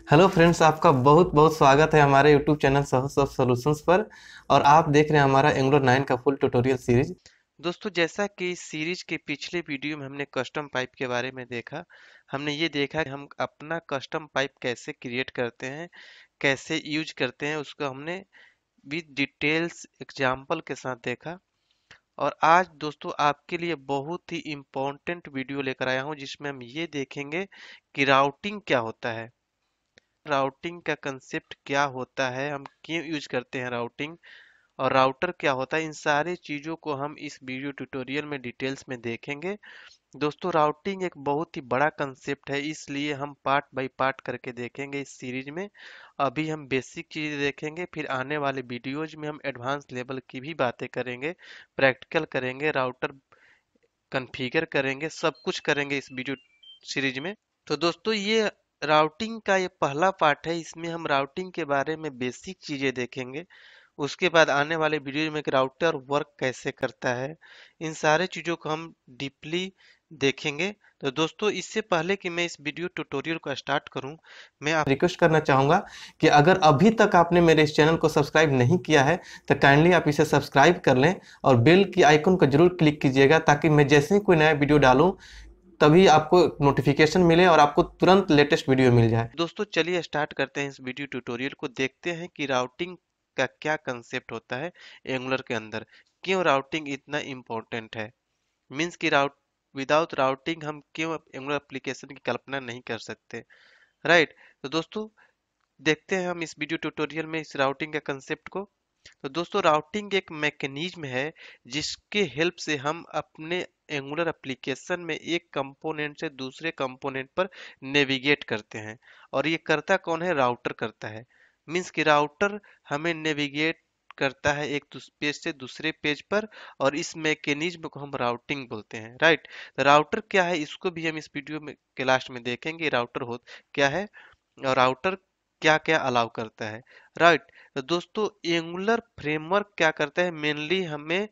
Hello friends, आपका बहुत बहुत स्वागत है हमारे YouTube channel Sahas of solutions पर। और आप देख रहे हैं हमारा एंगुलर 9 का फुल ट्यूटोरियल सीरीज। दोस्तों, जैसा कि इस सीरीज के पिछले वीडियो में हमने कस्टम पाइप के बारे में देखा। हमने ये देखा कि हम अपना कस्टम पाइप कैसे क्रिएट करते हैं, कैसे यूज करते हैं, उसको हमने विद डिटेल्स एग्जाम्पल के साथ देखा। और आज दोस्तों आपके लिए बहुत ही इम्पोर्टेंट वीडियो लेकर आया हूँ जिसमें हम ये देखेंगे कि राउटिंग क्या होता है, राउटिंग का कंसेप्ट क्या होता है, हम क्यों यूज करते हैं राउटिंग, और राउटर क्या होता है। इन सारी चीज़ों को हम इस वीडियो ट्यूटोरियल में डिटेल्स में देखेंगे। दोस्तों, राउटिंग एक बहुत ही बड़ा कंसेप्ट है, इसलिए हम पार्ट बाय पार्ट करके देखेंगे इस सीरीज में। अभी हम बेसिक चीज़ें देखेंगे, फिर आने वाले वीडियोज में हम एडवांस लेवल की भी बातें करेंगे, प्रैक्टिकल करेंगे, राउटर कॉन्फ़िगर करेंगे, सब कुछ करेंगे इस वीडियो सीरीज में। तो दोस्तों, ये राउटिंग का ये पहला पार्ट है। इसमें हम राउटिंग के बारे में बेसिक चीज़ें देखेंगे। उसके बाद आने वाले वीडियो में एक राउटर वर्क कैसे करता है, इन सारे चीज़ों को हम डीपली देखेंगे। तो दोस्तों, इससे पहले कि मैं इस वीडियो ट्यूटोरियल को स्टार्ट करूं, मैं आप रिक्वेस्ट करना चाहूँगा कि अगर अभी तक आपने मेरे इस चैनल को सब्सक्राइब नहीं किया है तो काइंडली आप इसे सब्सक्राइब कर लें और बेल की आइकन को जरूर क्लिक कीजिएगा, ताकि मैं जैसे ही कोई नया वीडियो डालूं तभी आपको नोटिफिकेशन मिले और आपको तुरंत लेटेस्ट वीडियो मिल जाए। दोस्तों चलिए स्टार्ट करते हैं इस वीडियो ट्यूटोरियल को। देखते हैं कि राउटिंग का क्या कंसेप्ट होता है एंगुलर के अंदर, क्यों राउटिंग इतना इम्पोर्टेंट है। मीन्स कि विदाउट राउटिंग हम क्यों एंगुलर एप्लीकेशन की कल्पना नहीं कर सकते, राइट। तो दोस्तों, देखते हैं हम इस वीडियो ट्यूटोरियल में इस राउटिंग के कंसेप्ट को। तो दोस्तों, राउटिंग एक मैकेनिज्म है जिसके हेल्प से हम अपने एंगुलर एप्लीकेशन में एक कंपोनेंट से दूसरे कंपोनेंट पर नेविगेट करते हैं। और ये करता कौन है? राउटर करता है। मीन्स कि राउटर हमें नेविगेट करता है एक पेज से दूसरे पेज पर, और इस मैकेनिज्म को हम राउटिंग बोलते हैं, राइट। तो राउटर क्या है, इसको भी हम इस वीडियो में के लास्ट में देखेंगे। राउटर हो क्या है और राउटर क्या क्या अलाउ करता है, राइट। तो दोस्तों, एंगुलर फ्रेमवर्क क्या करता है? मेनली हमें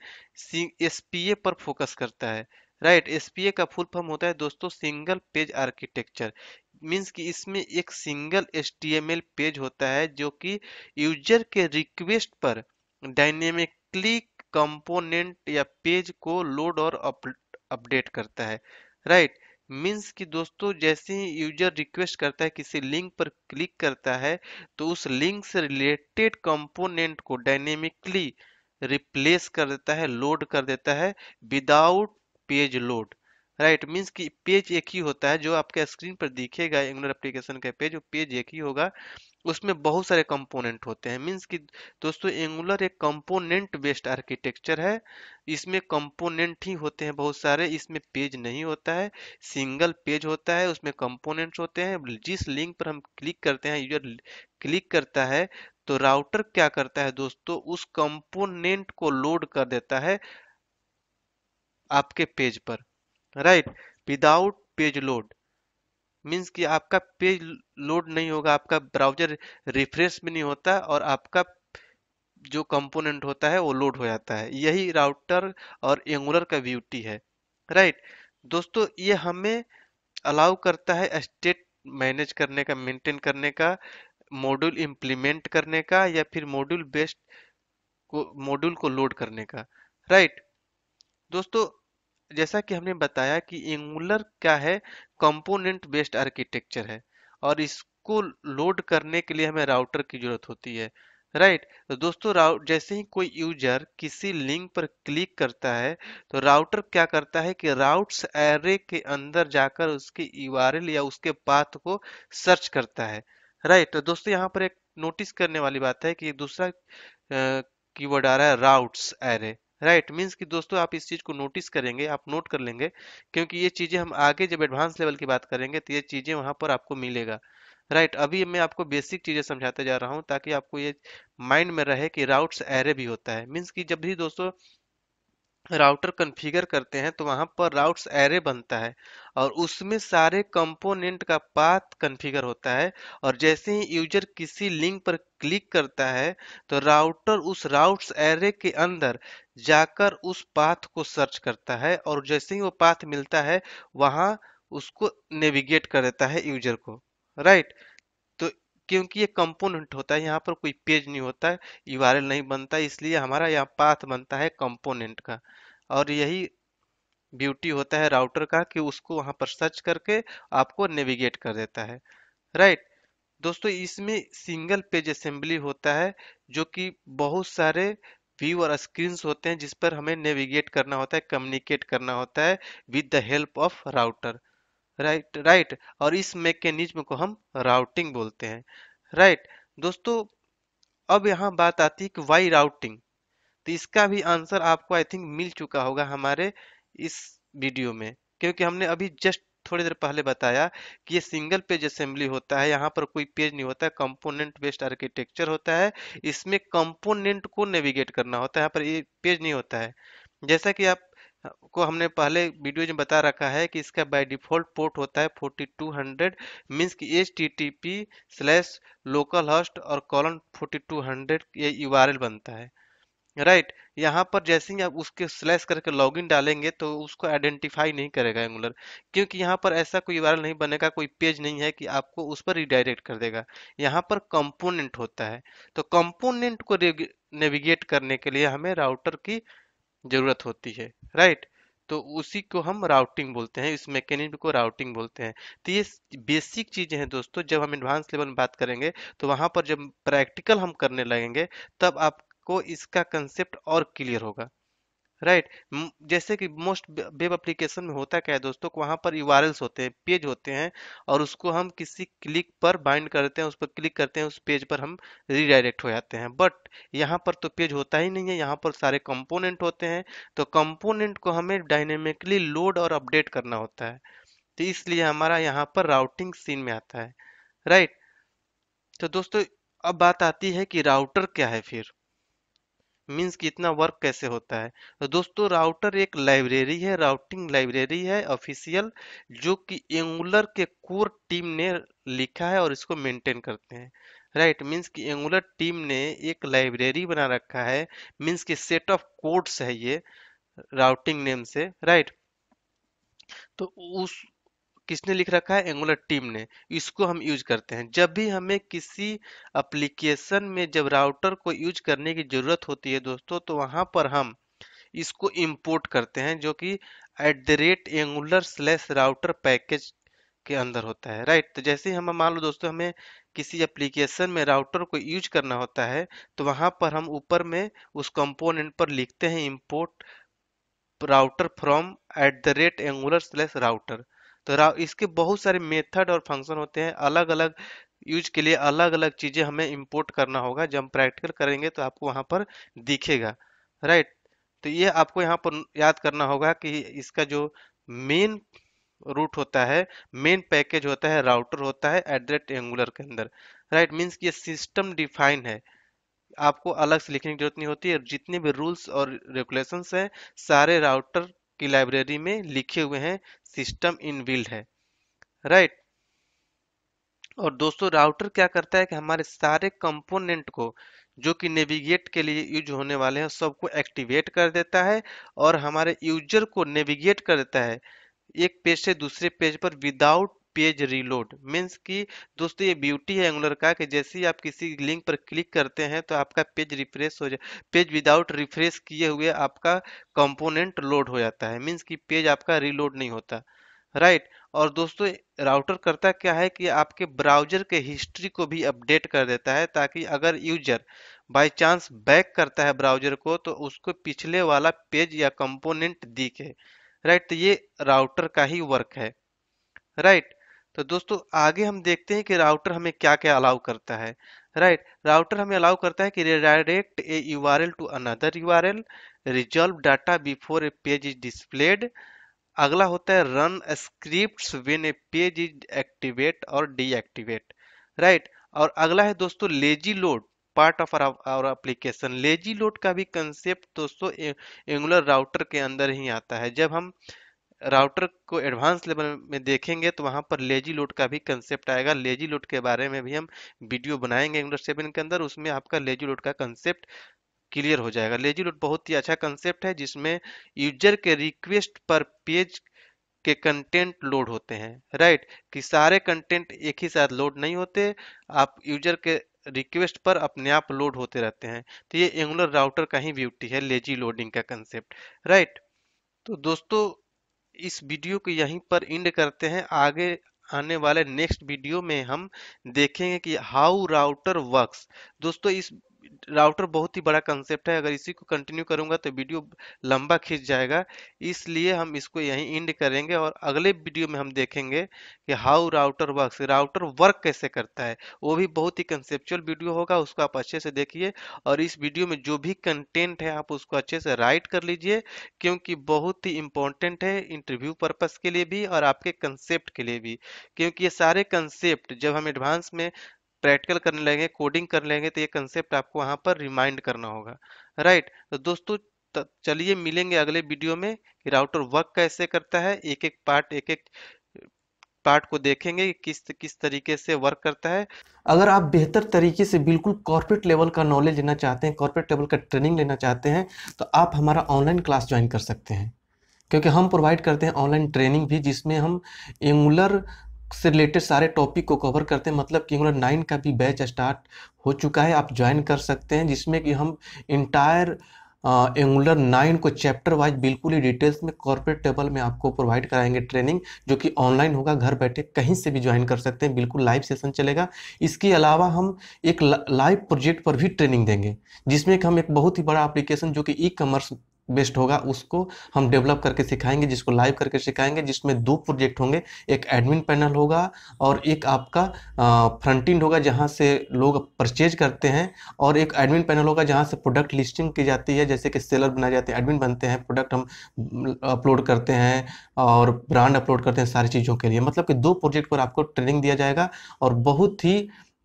एसपीए पर फोकस करता है, राइट। एसपीए का फुल फॉर्म होता है दोस्तों सिंगल पेज आर्किटेक्चर। मीन्स कि इसमें एक सिंगल एचटीएमएल पेज होता है जो कि यूजर के रिक्वेस्ट पर डायनेमिकली कंपोनेंट या पेज को लोड और अपडेट करता है, राइट। मीन्स कि दोस्तों, जैसे ही यूजर रिक्वेस्ट करता है, किसी लिंक पर क्लिक करता है, तो उस लिंक से रिलेटेड कंपोनेंट को डायनेमिकली रिप्लेस कर देता है, लोड कर देता है without page load, right. Means कि पेज एक ही होता है जो आपके स्क्रीन पर दिखेगा। एंगुलर एप्लीकेशन का पेज, वो पेज एक ही होगा, उसमें बहुत सारे कंपोनेंट होते हैं। मीन्स कि दोस्तों, एंगुलर एक कंपोनेंट बेस्ड आर्किटेक्चर है। इसमें कंपोनेंट ही होते हैं बहुत सारे, इसमें पेज नहीं होता है, सिंगल पेज होता है, उसमें कंपोनेंट्स होते हैं। जिस लिंक पर हम क्लिक करते हैं, यूजर क्लिक करता है, तो राउटर क्या करता है दोस्तों? उस कंपोनेंट को लोड कर देता है आपके पेज पर, right, without page load. Means कि आपका पेज लोड नहीं होगा, आपका ब्राउजर रिफ्रेश भी नहीं होता, और आपका जो कंपोनेंट होता है वो लोड हो जाता है। यही राउटर और एंगुलर का ब्यूटी है, राइट। दोस्तों, ये हमें अलाउ करता है स्टेट मैनेज करने का, मेंटेन करने का, मॉड्यूल इंप्लीमेंट करने का, या फिर मॉड्यूल को लोड करने का, राइट। दोस्तों, जैसा कि हमने बताया कि एंगुलर क्या है, कंपोनेंट बेस्ड आर्किटेक्चर है, और इसको लोड करने के लिए हमें राउटर की जरूरत होती है, राइट। तो दोस्तों, जैसे ही कोई यूजर किसी लिंक पर क्लिक करता है, तो राउटर क्या करता है कि राउट्स एरे के अंदर जाकर उसके यूआरएल या उसके पाथ को सर्च करता है, राइट। तो दोस्तों, यहाँ पर एक नोटिस करने वाली बात है कि दूसरा कीवर्ड आ रहा है राउट्स एरे, राइट। मीन्स कि दोस्तों, आप इस चीज को नोटिस करेंगे, आप नोट कर लेंगे, क्योंकि ये चीजें हम आगे जब एडवांस लेवल की बात करेंगे तो ये चीजें वहां पर आपको मिलेगा, राइट। अभी मैं आपको बेसिक चीजें समझाते जा रहा हूँ ताकि आपको ये माइंड में रहे कि राउट्स एरे भी होता है। मीन्स कि जब भी दोस्तों राउटर कॉन्फ़िगर करते हैं तो वहां पर राउट्स एरे बनता है, और उसमें सारे कंपोनेंट का पाथ कॉन्फ़िगर होता है। और जैसे ही यूजर किसी लिंक पर क्लिक करता है, तो राउटर उस राउट्स एरे के अंदर जाकर उस पाथ को सर्च करता है, और जैसे ही वो पाथ मिलता है, वहां उसको नेविगेट कर देता है यूजर को, राइट। तो क्योंकि ये कंपोनेंट होता है, यहाँ पर कोई पेज नहीं होता है, यूआरएल नहीं बनता, इसलिए हमारा यहाँ पाथ बनता है कंपोनेंट का। और यही ब्यूटी होता है राउटर का कि उसको वहां पर सर्च करके आपको नेविगेट कर देता है। राइट दोस्तों, इसमें सिंगल पेज असेंबली होता है, जो कि बहुत सारे व्यू और स्क्रीन्स होते हैं जिस पर हमें नेविगेट करना होता है, कम्युनिकेट करना होता है with the help of router. Right right, और इस मैकेनिज्म को हम राउटिंग बोलते हैं। राइट दोस्तों, अब यहाँ बात आती है कि वाई राउटिंग। तो इसका भी आंसर आपको आई थिंक मिल चुका होगा हमारे इस वीडियो में, क्योंकि हमने अभी जस्ट थोड़ी देर पहले बताया कि ये सिंगल पेज असेंबली होता है, यहाँ पर कोई पेज नहीं होता है, कंपोनेंट बेस्ड आर्किटेक्चर होता है। इसमें कंपोनेंट को नेविगेट करना होता है, यहाँ पर ये पेज नहीं होता है। जैसा कि आप को हमने पहले वीडियो में बता रखा है कि इसका बाय डिफॉल्ट पोर्ट होता है 4200, मीन्स कि http/localhost और कॉलन 4200 ये यूआरएल बनता है। राइट यहाँ पर जैसे ही आप उसके स्लैश करके लॉगिन डालेंगे तो उसको आइडेंटिफाई नहीं करेगा एंगुलर, क्योंकि यहाँ पर ऐसा कोई यूआरएल नहीं बनेगा, कोई पेज नहीं है कि आपको उस पर रिडायरेक्ट कर देगा। यहाँ पर कंपोनेंट होता है, तो कंपोनेंट को नेविगेट करने के लिए हमें राउटर की जरूरत होती है। राइट, तो उसी को हम राउटिंग बोलते हैं, इस मैकेनिज्म को राउटिंग बोलते हैं। तो ये बेसिक चीजें हैं दोस्तों, जब हम एडवांस लेवल में बात करेंगे तो वहां पर जब प्रैक्टिकल हम करने लगेंगे तब आपको इसका कंसेप्ट और क्लियर होगा। राइट, जैसे कि मोस्ट वेब एप्लीकेशन में होता क्या है दोस्तों, वहां पर यूआरएल्स होते हैं, पेज होते हैं, और उसको हम किसी क्लिक पर बाइंड करते हैं, उस पर क्लिक करते हैं, उस पेज पर हम रीडायरेक्ट हो जाते हैं। बट यहाँ पर तो पेज होता ही नहीं है, यहाँ पर सारे कंपोनेंट होते हैं, तो कंपोनेंट को हमें डायनेमिकली लोड और अपडेट करना होता है। तो इसलिए हमारा यहाँ पर राउटिंग सीन में आता है। राइट, तो दोस्तों अब बात आती है कि राउटर क्या है फिर, मीन्स कि इतना वर्क कैसे होता है। तो दोस्तों राउटर एक लाइब्रेरी है, राउटिंग लाइब्रेरी है ऑफिशियल, जो कि एंगुलर के कोर टीम ने लिखा है और इसको मेंटेन करते हैं। राइट, मीन्स कि एंगुलर टीम ने एक लाइब्रेरी बना रखा है, मीन्स कि सेट ऑफ कोड्स है ये राउटिंग नेम से। राइट, तो उस किसने लिख रखा है, एंगुलर टीम ने, इसको हम यूज करते हैं जब भी हमें किसी एप्लीकेशन में जब राउटर को यूज करने की जरूरत होती है दोस्तों, तो वहां पर हम इसको इंपोर्ट करते हैं, जो कि @angular/router पैकेज के अंदर होता है। राइट, तो जैसे ही हम मान लो दोस्तों हमें किसी एप्लीकेशन में राउटर को यूज करना होता है, तो वहां पर हम ऊपर में उस कंपोनेंट पर लिखते हैं इंपोर्ट राउटर फ्रॉम @angular/router। तो इसके बहुत सारे मेथड और फंक्शन होते हैं, अलग अलग यूज के लिए अलग अलग चीजें हमें इंपोर्ट करना होगा। जब हम प्रैक्टिकल करेंगे तो आपको वहां पर दिखेगा। राइट, तो ये आपको यहाँ पर याद करना होगा कि इसका जो मेन रूट होता है, मेन पैकेज होता है, राउटर होता है @angular के अंदर। राइट, मीन्स कि ये सिस्टम डिफाइन है, आपको अलग से लिखने की जरूरत नहीं होती है। जितने भी रूल्स और रेगुलेशंस हैं सारे राउटर की लाइब्रेरी में लिखे हुए हैं, सिस्टम इन बिल्ड है। राइट, और दोस्तों राउटर क्या करता है कि हमारे सारे कंपोनेंट को जो कि नेविगेट के लिए यूज होने वाले हैं सबको एक्टिवेट कर देता है, और हमारे यूजर को नेविगेट कर देता है एक पेज से दूसरे पेज पर विदाउट पेज रीलोड। मीन्स कि दोस्तों ये ब्यूटी है एंगुलर का कि जैसे ही आप किसी लिंक पर क्लिक करते हैं तो आपका पेज रिफ्रेश हो जाए, पेज विदाउट रिफ्रेश किए हुए आपका कंपोनेंट लोड हो जाता है, मीन्स कि पेज आपका रीलोड नहीं होता। राइट, और दोस्तों राउटर करता क्या है कि आपके ब्राउजर के हिस्ट्री को भी अपडेट कर देता है, ताकि अगर यूजर बाय चांस बैक करता है ब्राउजर को तो उसको पिछले वाला पेज या कंपोनेंट दिखे। राइट, तो ये राउटर का ही वर्क है। राइट, तो दोस्तों आगे हम देखते हैं कि राउटर हमें क्या क्या अलाउ करता है। राइट, राउटर हमें अलाउ करता है कि redirect a URL to another URL, resolve data before a page is displayed. अगला होता है run scripts when a page is activate और डीएक्टिवेट। राइट, और अगला है दोस्तों lazy load, part of our application. Lazy load का भी कंसेप्ट दोस्तों एंगुलर राउटर के अंदर ही आता है। जब हम राउटर को एडवांस लेवल में देखेंगे तो वहां पर लेजी लोड का भी कंसेप्ट आएगा। लेजी लोड के बारे में भी हम वीडियो बनाएंगे एंगुलर 7 के अंदर, उसमें आपका लेजी लोड का कंसेप्ट क्लियर हो जाएगा। लेजी लोड बहुत ही अच्छा कंसेप्ट है जिसमें यूजर के रिक्वेस्ट पर पेज के कंटेंट लोड होते हैं, राइट, कि सारे कंटेंट एक ही साथ लोड नहीं होते, आप यूजर के रिक्वेस्ट पर अपने आप लोड होते रहते हैं। तो ये एंगुलर राउटर का ही ब्यूटी है, लेजी लोडिंग का कंसेप्ट, राइट। तो दोस्तों इस वीडियो को यहीं पर एंड करते हैं। आगे आने वाले नेक्स्ट वीडियो में हम देखेंगे कि हाउ राउटर वर्क्स। दोस्तों इस राउटर बहुत ही बड़ा कंसेप्ट है, अगर इसी को कंटिन्यू करूंगा तो वीडियो लंबा खींच जाएगा, इसलिए हम इसको यहीं एंड करेंगे और अगले वीडियो में हम देखेंगे कि how router works, router work कैसे करता है। वो भी बहुत ही कंसेप्चुअल वीडियो होगा, उसको आप अच्छे से देखिए और इस वीडियो में जो भी कंटेंट है आप उसको अच्छे से राइट कर लीजिए, क्योंकि बहुत ही इंपॉर्टेंट है इंटरव्यू पर्पस के लिए भी और आपके कंसेप्ट के लिए भी। क्योंकि ये सारे कंसेप्ट जब हम एडवांस में प्रैक्टिकल करने लगेंगे, कोडिंग करने लगेंगे, तो ये कंसेप्ट आपको वहां पर रिमाइंड करना होगा, राइट। तो दोस्तों चलिए मिलेंगे अगले वीडियो में कि राउटर वर्क कैसे करता है, एक एक पार्ट को देखेंगे कि किस किस तरीके से वर्क करता है। अगर आप बेहतर तरीके से बिल्कुल कॉर्पोरेट लेवल का नॉलेज लेना चाहते हैं, कॉर्पोरेट लेवल का ट्रेनिंग लेना चाहते हैं, तो आप हमारा ऑनलाइन क्लास ज्वाइन कर सकते हैं, क्योंकि हम प्रोवाइड करते हैं ऑनलाइन ट्रेनिंग भी, जिसमें हम एंगुलर से रिलेटेड सारे टॉपिक को कवर करते हैं। मतलब कि एंगुलर 9 का भी बैच स्टार्ट हो चुका है, आप ज्वाइन कर सकते हैं, जिसमें कि हम इंटायर एंगुलर 9 को चैप्टर वाइज बिल्कुल ही डिटेल्स में कॉर्पोरेट लेवल में आपको प्रोवाइड कराएंगे ट्रेनिंग, जो कि ऑनलाइन होगा, घर बैठे कहीं से भी ज्वाइन कर सकते हैं, बिल्कुल लाइव सेशन चलेगा। इसके अलावा हम एक लाइव प्रोजेक्ट पर भी ट्रेनिंग देंगे, जिसमें कि हम एक बहुत ही बड़ा एप्लीकेशन जो कि ई कॉमर्स बेस्ड होगा उसको हम डेवलप करके सिखाएंगे, जिसको लाइव करके सिखाएंगे, जिसमें 2 प्रोजेक्ट होंगे, एक एडमिन पैनल होगा और एक आपका फ्रंट एंड होगा जहां से लोग परचेज करते हैं, और एक एडमिन पैनल होगा जहां से प्रोडक्ट लिस्टिंग की जाती है, जैसे कि सेलर बनाए जाते हैं, एडमिन बनते हैं, प्रोडक्ट हम अपलोड करते हैं और ब्रांड अपलोड करते हैं, सारी चीज़ों के लिए। मतलब कि 2 प्रोजेक्ट पर आपको ट्रेनिंग दिया जाएगा और बहुत ही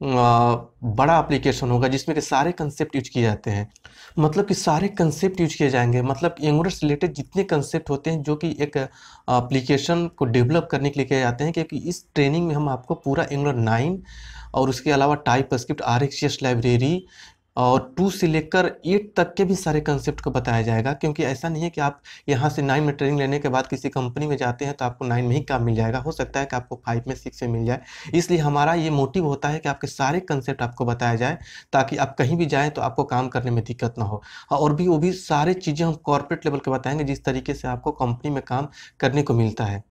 बड़ा एप्लीकेशन होगा, जिसमें कि सारे कंसेप्ट यूज किए जाते हैं। मतलब कि सारे कंसेप्ट यूज किए जाएंगे, मतलब एंगुलर से रिलेटेड जितने कंसेप्ट होते हैं जो कि एक एप्लीकेशन को डेवलप करने के लिए किए जाते हैं, क्योंकि इस ट्रेनिंग में हम आपको पूरा एंगुलर 9 और उसके अलावा टाइप स्क्रिप्ट, RxJS लाइब्रेरी और 2 से लेकर 8 तक के भी सारे कंसेप्ट को बताया जाएगा। क्योंकि ऐसा नहीं है कि आप यहाँ से 9 में ट्रेनिंग लेने के बाद किसी कंपनी में जाते हैं तो आपको 9 में ही काम मिल जाएगा, हो सकता है कि आपको 5 में 6 में मिल जाए। इसलिए हमारा ये मोटिव होता है कि आपके सारे कंसेप्ट आपको बताया जाए, ताकि आप कहीं भी जाएं तो आपको काम करने में दिक्कत ना हो। और भी वो भी सारी चीज़ें हम कॉर्पोरेट लेवल के बताएंगे, जिस तरीके से आपको कंपनी में काम करने को मिलता है।